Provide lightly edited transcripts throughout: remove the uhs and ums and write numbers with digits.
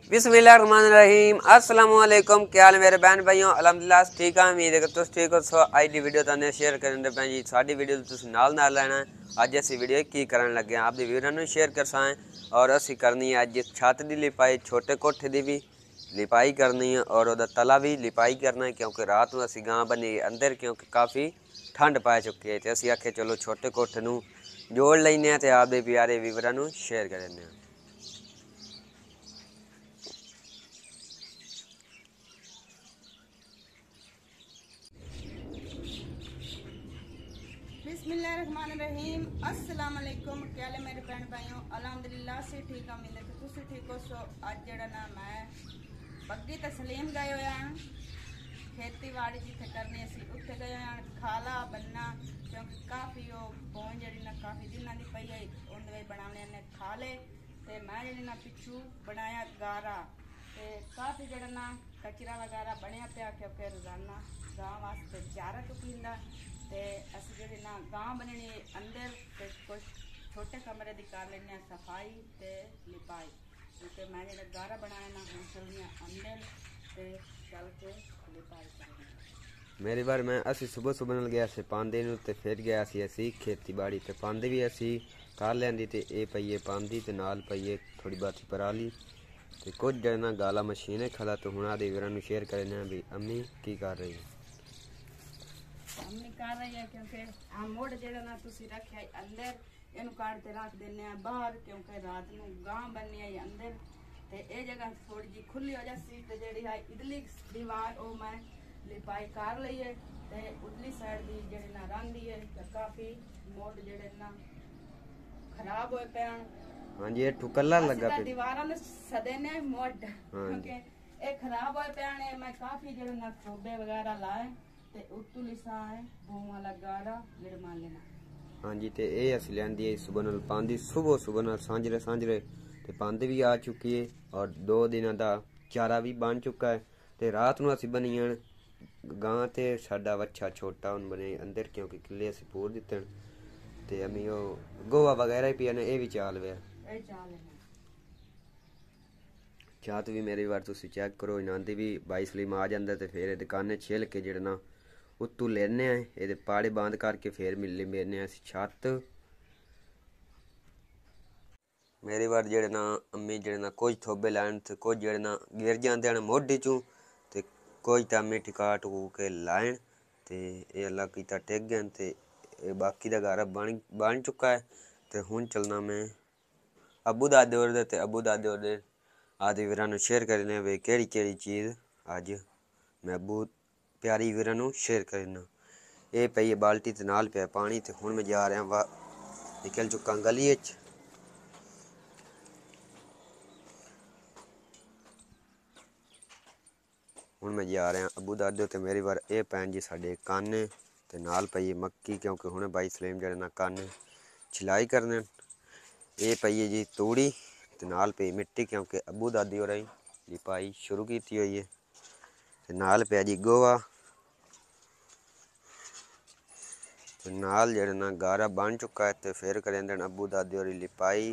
बिस्मिल्लाहिर्रहमानिर्रहीम। अस्सलाम वालेकुम। क्या हाल मेरे बहन भाइयों? अल्हम्दुलिल्लाह ठीक है। उम्मीद है कि तुम ठीक हो। सो आज की वीडियो तुमने शेयर करने पे जी साडी वीडियो तुम नाल लेना है। अज असी वीडियो की करन लगे हैं आपके वीरों शेयर कर साएं और असी करनी है अज छत की लिपाई, छोटे कोठे की भी लिपाई करनी है और वह तला भी लिपाई करना है क्योंकि रात में असी गां बनी अंदर क्योंकि काफ़ी ठंड पै चुकी है। तो असी आखे चलो छोटे कोठे नूं जोड़ लेने तो आपके प्यारे वीरों शेयर कर दें। बिस्मिल्लाहिर्रहमानिर्रहीम। अस्सलाम वालेकुम। क्या हाल है मेरे भैन भाइयों? अल्हम्दुलिल्लाह से ठीक है। मिले तो तुसी ठीक हो। सो अज जड़ा ना मैं बग्गी तस्लीम गए हुए हैं खेतीबाड़ी जिथे करनी असी उत्थे गए हैं खाला बनना क्योंकि काफ़ी वो बोन जी ना काफ़ी दिनों की पई है उन्हें बनाने ने खाले तो मैं जी ना पिछू बनाया गारा तो काफ़ी जड़ा ना कचरा वगैरह बनया पिया क्योंकि रोजाना गाँव वास्ते चारा टुकींदा ते असी जी ना गांव बननी अंदर ते कुछ छोटे कमरे की कर लेने सफाई ते लिपाई क्योंकि मैं जो गारा बनाया ना हूँ चलनी अंदर ते चल के लिपाई करनी। मेरी बार मैं असी सुबह सुबह नल गया से पांदे नूं ते फिर गया सी असी खेतीबाड़ी ते पांदे भी असी कर लैंदी ते ए पईए पांदी ते नाल पईए थोड़ी बाती पराली ते कुछ जना गाला मशीन खला तो हुण आदे वीरां नूं शेयर करने भी अम्मी की कर रही है। अम्मी कर रही है क्योंकि आ मोड़ जेड़ा ना तुसी रखे अंदर इनू काट के रख देने बाहर क्योंकि रात नूं गां बननी है अंदर ते ए जगह थोड़ी जी खुली हो जासी ते जेड़ी है इधरली दीवार ओ मैं लिपाई कर ली है ते उधरली साइड दी जेड़ी ना रंदी है ते काफी मोड़ जेड़े ना खराब होए पैन। हां जी, ये ठुकल्ला लगा पे दीवारां ने सदेने मोड़ क्योंकि ए खराब होए पैन है। मैं काफी जेड़े ना खोबे वगैरह लाए ते उत्तू लिसा है भूं वाला गारा गिरमा लेना। हाँ जी, तो ये अस लियांदी सुबह नाल पांदी सुबह सुबह नाल सांझरे सांझरे ते पांदी भी आ चुकी है और 2 दिनों का चारा भी बन चुका है। तो रात नूं असी बनीआं गां ते साडा वच्छा छोटा हुण बने अंदर क्योंकि किले असी पूर दित्ते ते अमी ओ गोवा वगैरह पिया ने ए भी चाल वे छत भी मेरी बार तुसी चेक करो इन्हां दी भी 22 सलीम आ जांदा ते फिर दुकाने छिल के जेड़ा ना उत्तू लेने ये पाड़े बंद करके फिर मिलने मेरने छत मेरी बार जेड़े ना अम्मी जेड़े ना कुछ थोबे लैन ते कुछ जेड़े ना गिर जाते हैं मोढे चू ते कुछ तो अम्मी टिका टकू के लाइन ते ये अल्लाह कीता टेक गए ते बाकी का घर बन चुका है। तो हुण चलना मैं अबू दादे होर ते अबू दादे होर आदि वीरां शेयर करने वे केड़ी केड़ी चीज़ अज मैं अबू प्यारी वीरां शेयर करना। ये पई बाल्टी ते नाल पिया पानी ते हुण मैं जा रहा वा निकल चुका गली हुण मैं जा रहा अबू दादे ते मेरी बार ये पैन जी साडे काने ते नाल पई मक्की क्योंकि हुणे बाई सलीम जेड़े ना काने छिलाई करने ये पई जी तूड़ी ते नाल पई मिट्टी क्योंकि अबू दादी होरें लिपाई शुरू की हुई है ते नाल पिया जी गोवा ते नाल जेड़े ना गारा बन चुका है तो फिर करेंदे अबू दादी होरी लिपाई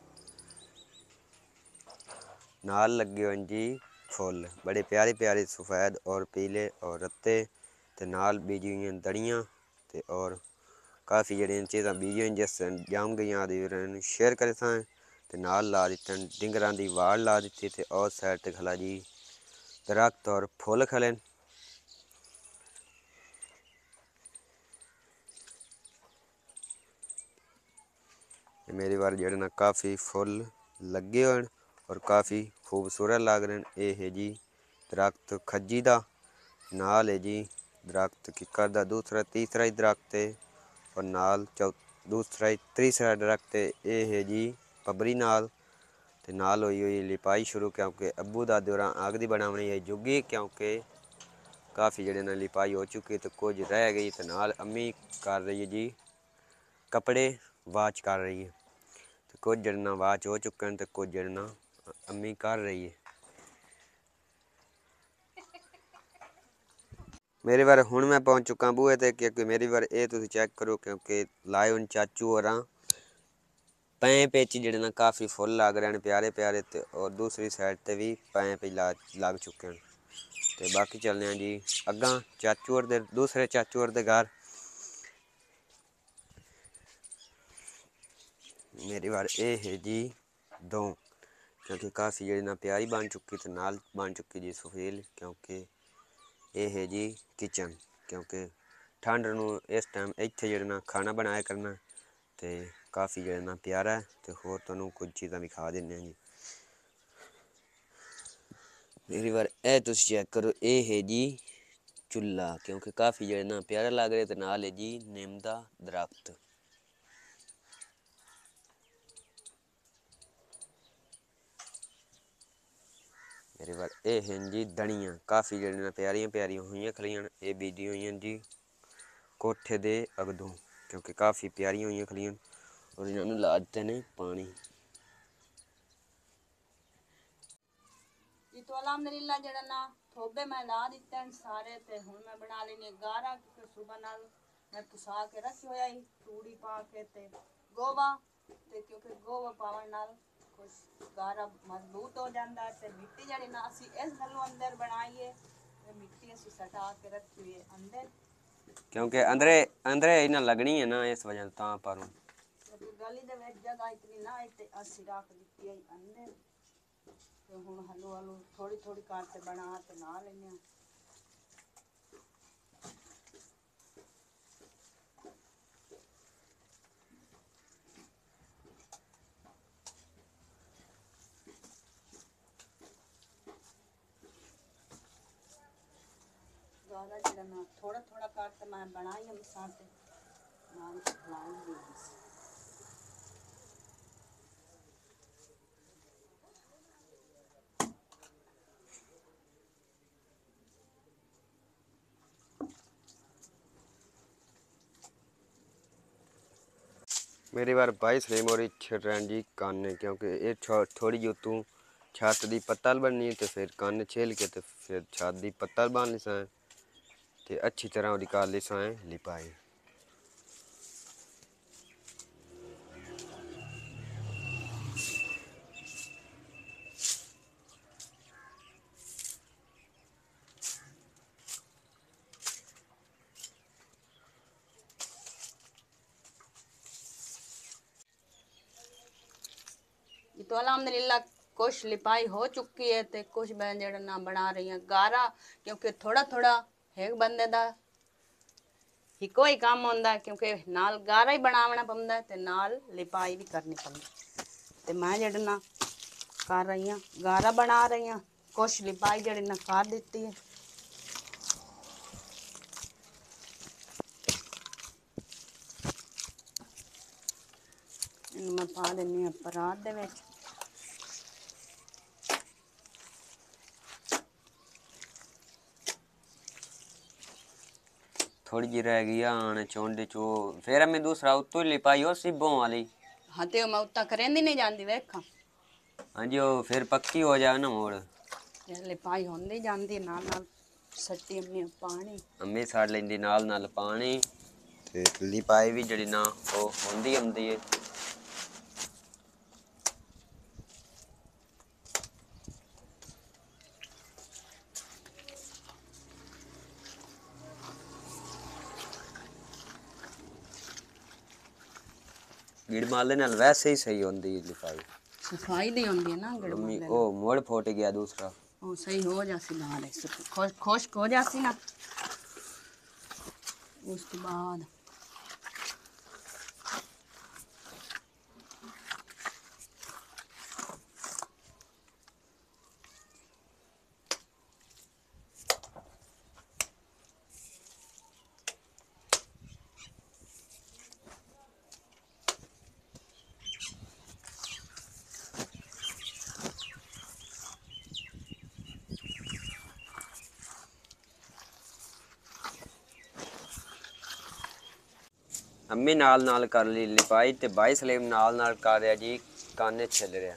नाल लगे हुए जी फुल बड़े प्यारे प्यारे सफ़ेद और पीले और रत्ते ते नाल बीजी हुई दड़ियाँ ते और काफ़ी जड़ियाँ चीज़ां बीजी हुई जिस जम गई आदि शेयर करे था ते नाल ला दिते डिंगरां दी वाड़ ला दी ते और साइड ते खला जी दरख्त और फुल खले मेरी बार जेड़े ना काफ़ी फुल लगे हुए और काफ़ी खूबसूरत लग रहे हैं। ये है जी दरख्त खज्जी दा नाल है जी दरख्त किकर दा दूसरा तीसरा ही दरख्त है और नाल दूसरा ही तीसरा दरख्त है। ये है जी पबरी नाल ते नाल हुई हुई लिपाई शुरू क्योंकि अबू दादे होरां आग दी बनावनी है जुगी क्योंकि काफ़ी जड़े ना लिपाई हो चुकी तो कुछ रह गई तो नाल अम्मी कर रही है जी कपड़े वाच कर रही है तो कुछ जड़ना वाच हो चुके हैं तो कुछ जड़ना अम्मी कर रही है। मेरी बार हुण मैं पहुँच चुका बूहे ते क्योंकि मेरी बार ये तुम चेक करो क्योंकि लाए उन चाचू होरां पैंप पेच जेडे ना काफ़ी फुल लग रहे हैं प्यारे प्यारे ते और दूसरी साइड ते भी पैंप लग चुके हैं। तो बाकी चलने हैं जी अग्गा चाचू और दूसरे चाचू और घर। मेरी बार ये है जी दो, क्योंकि काफ़ी जेडी ना प्यारी बन चुकी तो नाल बन चुकी जी सुहेल, क्योंकि ये है जी किचन, क्योंकि ठंड नू इस टाइम इत्थे जेडे ना खाना बनाया करना तो काफ़ी जेडे ना प्यारा है। तो होर तुहानू कुछ चीज़ां विखा देने जी। मेरी बार ए तुसी चेक करो, ये है जी चुल्ला, क्योंकि काफ़ी जेडे ना प्यारा लग रहा तो नाल है जी नीम दा दरख्त। मेरे बार ये हैं जी धनिया, काफ़ी जेडे प्यारियां प्यारियां हुई खलियां, ये बीजी हुई जी कोठे दे अगदों, क्योंकि काफ़ी प्यारियां हुई खलियां और इन्होंने ला दिते ने पानी। जी तो अल्हम्दुलिल्लाह जेड़ा ना थोबे मैं ला दिते हैं सारे, ते हुण मैं बना लेनी गारा, क्योंकि सुबह नाल मैं पुसा के रखी होया ही तूड़ी पा के ते गोवा, ते क्योंकि गोवा पावन नाल कुछ गारा मजबूत हो जाता है। ते मिट्टी जेड़ी ना असी इस गलों अंदर बनाई है, मिट्टी असी सटा के रखी हुई है अंदर, क्योंकि अंदरे अंदरे इन्हें लगनी है ना, इस वजह ता पर क्योंकि गली दे विच जगह इतनी ना है ते असी रख दित्ती है अंदर। तो हुण हलू हलू थोड़ी थोड़ी करके बना ते ला लेने। गारा जेड़ा ना थोड़ा थोड़ा करके मैं बनाई है मिसाल से नाम खिलाऊंगी। मेरी बार भाई सलीम और छिड़न जी काने, क्योंकि ये थोड़ी जो तू छत की पत्तल बननी है तो फिर कान छेल के तो फिर छत की पत्तल बन लिसाएं तो अच्छी तरह निकाल लिसाएं लिपाई। तो अल्हम्दुलिल्लाह कुछ लिपाई हो चुकी है, तो कुछ मैं जेड़ा ना बना रही हैं गारा, क्योंकि थोड़ा थोड़ा एक बंदे दा इको ही काम होंदा, क्योंकि नाल गारा ही बनावना पौंदा ते नाल लिपाई भी करनी पौंदी। ते मैं जेड़ा ना कर रही हूँ गारा बना रही हूँ, कुछ लिपाई जेड़ी ना कर दित्ती है। मैं पा देनी परात दे विच। थोड़ी जी रह गई आने चोंडे चो, फिर मैं दूसरा उत्तों लिपाई हो सिबों वाली। हाँ तो मैं उत्ता करेंदी नहीं जाती वेखा। हाँ जी वो फिर पक्की हो जाए ना मोड़। लिपाई होंदी जाती नाल नाल सट्टी अम्मी पानी। अम्मी साड़ लेंदी नाल नाल पानी ते लिपाई भी जड़ी ना वो होंदी आंदी है। गिड़ माले नाल वैसे ही सही होंदी लिपाई। सफाई दी होंदी है ना गड़ अम्मी माले ओ मोड़ फुट गया दूसरा। ओ सही हो जासी नाल खुश्क हो जासी ना उसके बाद। अम्मी नाल नाल कर ली लिपाई ते भाई सलीम नाल नाल कर रहा जी काने छिल रहा।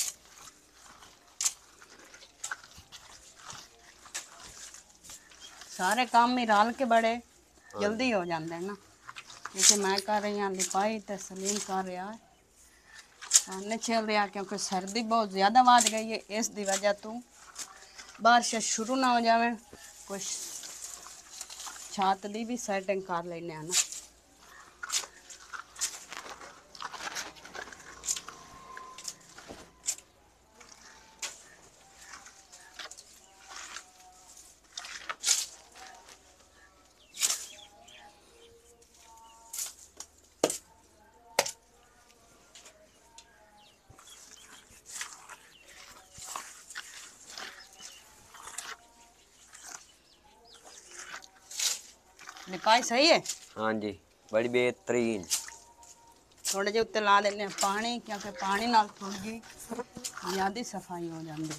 सारे काम ही रल के बड़े जल्दी हो जाते हैं ना। जैसे मैं कर रही हूँ लिपाई तो सलीम कर रहा है नहीं चल रहा क्योंकि सर्दी बहुत ज़्यादा बढ़ गई है, इसकी वजह तो बारिश शुरू ना हो जाए कुछ छात की भी सेटिंग कर लेने ना। लिपाई सही है। हाँ जी, बड़ी बेहतरीन। थोड़े जे उत्ते ला देने पानी क्योंकि पानी नाल थोड़ी जी ज़्यादा सफाई हो जाती।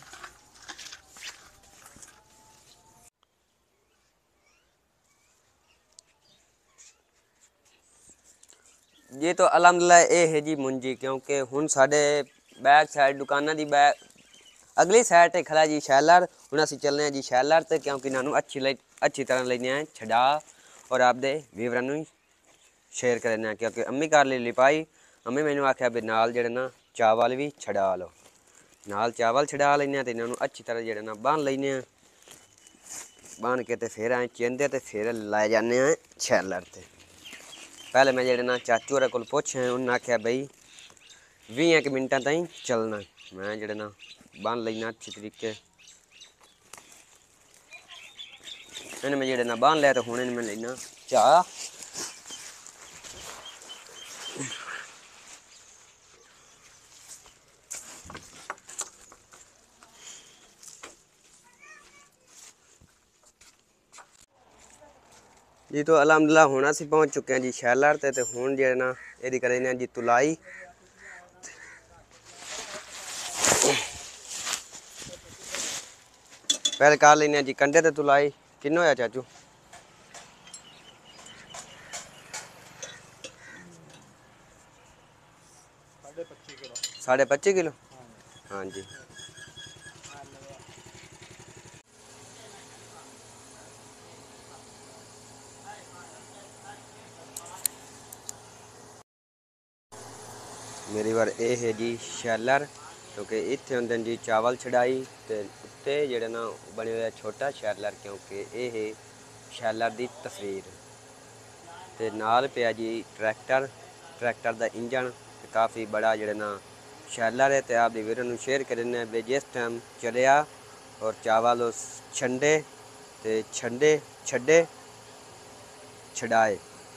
ये तो अलहमदुलिल्लाह ये है जी मुंजी, क्योंकि हुण साडे बैक साइड दुकाना की बैक अगली साइड ते खड़ा जी शैलर। हुण असीं चलने हैं जी शैलर ते, क्योंकि इन्हों अच्छी तरह लेने हैं छड़ा और आपदे व्यूअरां नूं शेयर करने हैं, क्योंकि अम्मी कर ली लिपाई। अम्मी मैनू आख्या भी नाल जेहड़े ना चावल भी छड़ा लो, नाल चावल छड़ा लेने तो इन्हों अच्छी तरह जेहड़े ना बन लेने, बन के ते फिर अं चिंदे ते फिर लै जाने हैं शैलर ते। पहले मैं जेहड़े ना चाचू होरें कोल पुच्छे, उन्हें आख्या बई 20 मिनटां ताईं चलना। मैं जेहड़े ना बन लेना अच्छी तरीके, इन्हें मैं जेहड़े ना बन लिया तो हुण मैं लेना चाह। जी तो अलहमदुलिल्लाह हुण असीं पहुँच चुके हैं जी शैलर ते हुण जेहड़े ना यदि करें जी तुलाई। पहले कर लेने जी कंडे ते तुलाई। किन्ना होया चाचू? 25.5 किलो। हाँ जी। मेरी बार ये है जी शैलर, क्योंकि इत्थे होंदे जी चावल छड़ाई ते उत्ते जेहड़े ना बने हुए छोटा शैलर, क्योंकि ये है शैलर की तस्वीर। ते नाल पिया जी ट्रैक्टर, ट्रैक्टर का इंजन काफ़ी बड़ा जेहड़ा ना शैलर है। तो आप वीडियो नूं शेयर करें भी जिस टाइम चलिया और चावल उस छंडे ते छड्डे छड़ाए।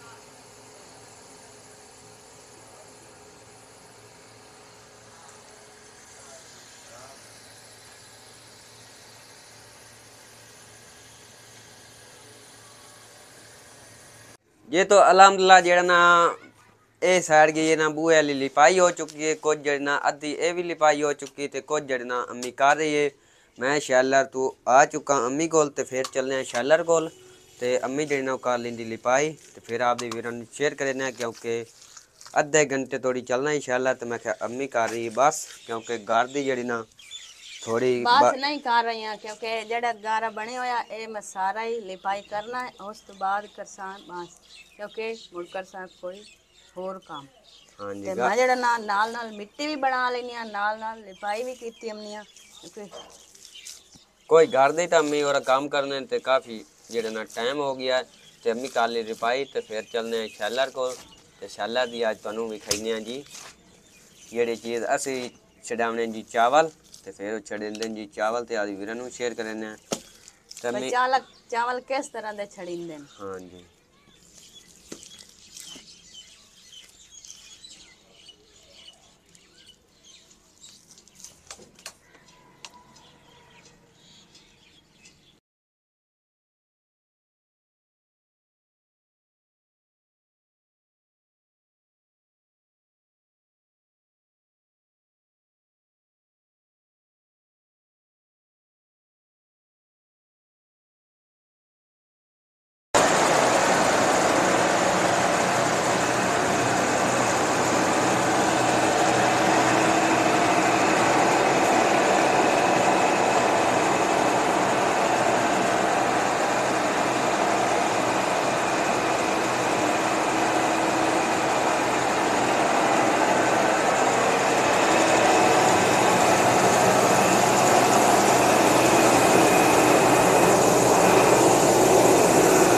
ये तो अलहमदुलिल्लाह जेहड़ा ना ये साइड की ना बूहे वाली लिपाई हो चुकी है, कुछ जड़ी ना अद्धी ये भी लिपाई हो चुकी है, कुछ जड़ी ना अम्मी कर रही है। मैं शैलर तो आ चुका अम्मी कोल, तो फिर चलने हैं शैलर कोल, ते अम्मी जड़ी ना कर लेंदी लिपाई, तो फिर आपदी वीडियो शेयर करने, क्योंकि अद्धे घंटे थोड़ी चलना ही शैलर। तो मैं क्या अम्मी कर रही बस, क्योंकि घर की जड़ी ना थोड़ी बस नहीं कर रही हैं क्योंकि जड़ा गारा बने होया ये मैं सारा ही लिपाई करना है, उस तो बाद करसान बस क्योंकि मुड़ करसान कोई होर काम। हाँ जी ते मैं जड़ा नाल मिट्टी भी बना लेनी है, नाल लिपाई भी कीती हमने क्योंकि कोई घर दे तो अम्मी और काम करने ते काफ़ी जेड़ा ना टाइम हो गया है। तो अम्मी कर ली रिपाई, तो फिर चलने हैं शैलर को, तो शैलर की अज तुहानूं विखाइने जी जेड़ी चीज़ असी छड़ावने जी चावल, तो फिर छड़ेंदे जी चावल, तो आदि वीरां नूं शेयर करने तो अम्मी। चावल किस तरह दे छड़ींदे ने। हाँ जी।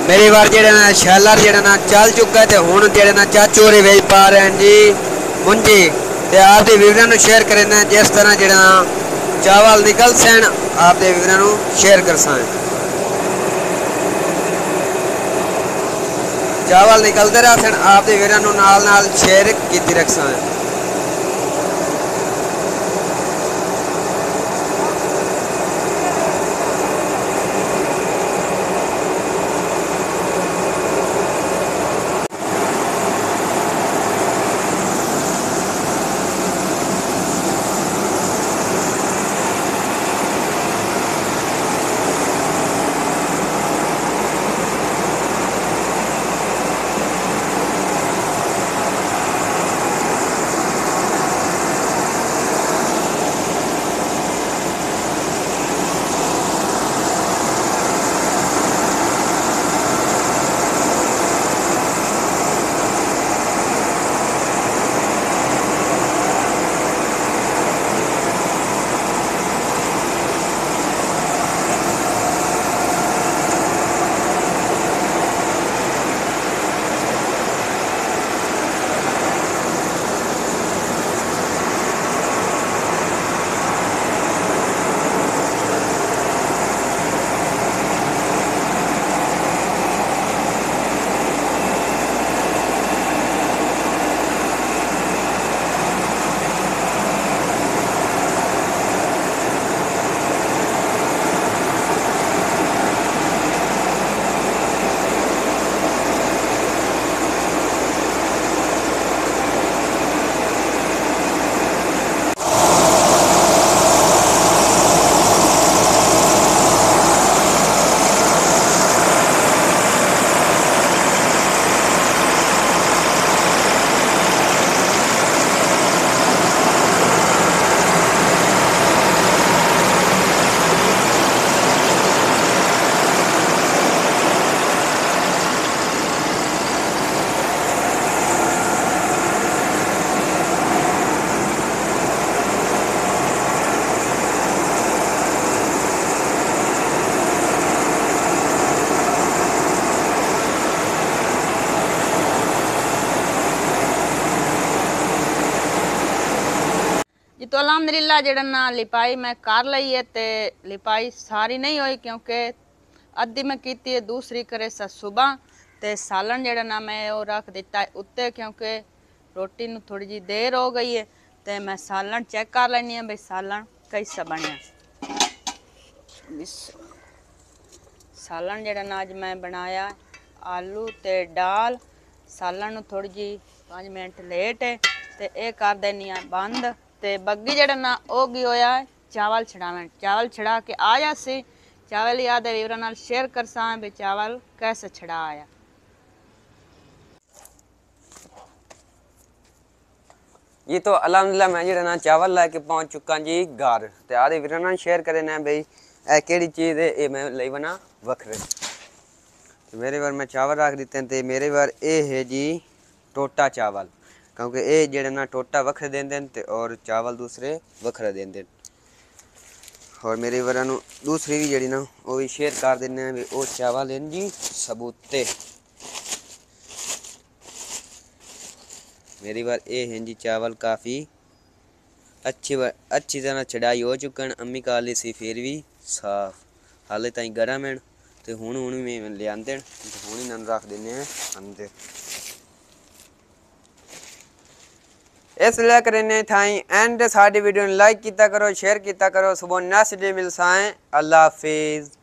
मेरी बार जेड़ा ना शैलर जेड़ा ना चल चुका है, हुण जेड़ा ना चाचू होरी वेच पा रहे हैं जी मुंजी, ते आप दे वीडियो नु शेयर करना जिस तरह जेड़ा ना चावल निकल सन आप दे वीडियो नु शेयर कर सन। चावल निकलते रह सन आप दे वीडियो नु नाल नाल शेयर कीती रख सन। जी तो अलहमदुलिल्लाह जड़ा ना लिपाई मैं कर ली है, ते लिपाई सारी नहीं हुई क्योंकि अद्धी मैं की है, दूसरी करे सा सुबह। ते सालन जड़ा ना मैं वो रख दिता है उत्ते क्योंकि रोटी नू थोड़ी जी देर हो गई है। ते मैं सालन चेक कर लैनी भाई सालन कैसा बनया। सालन जड़ा ना अज मैं बनाया आलू ते दाल। सालन नू थोड़ी जी 5 मिनट लेट है ते ये कर देनी है बंद। ते बग्गी जड़ा ना होगी होया चावल छड़ावन, चावल छड़ा के आ जासी। चावल ही आधे वीवरा नाल शेयर कर सा भी चावल कैसे छड़ा आया। जी तो अलहमदुलिल्लाह मैं जेड़ा ना चावल लैके पहुँच चुका जी घर, ते आधे वीर नाल शेयर करे ना भाई ए केड़ी चीज़ है, ये मैं लई बना वखरे। तो मेरे बार मैं चावल रख दिते हैं, ते मेरे बार ये है जी टोटा चावल, क्योंकि ये जेड़ा ना टोटा वखरे देंदे ते और चावल दूसरे वखरे देंदे। और मेरे बार दूसरी भी जेड़ी ना वो भी शेयर कर देने हैं भी वो चावल हैं जी सबूते। मेरी बार ये हैं जी चावल काफ़ी अच्छी तरह चढ़ाई हो चुके हैं। अम्मी काली सी फिर भी साफ हाले ताई गर्म हैं, तो हूँ में ले आते तो हूँ ही रख देने हैं अंदर। इसलिए करने थाई एंड साड़ी वीडियो लाइक किया करो, शेयर किया करो। सुबह नेक्स्ट डे मिलसाएं। अल्लाह हाफिज़।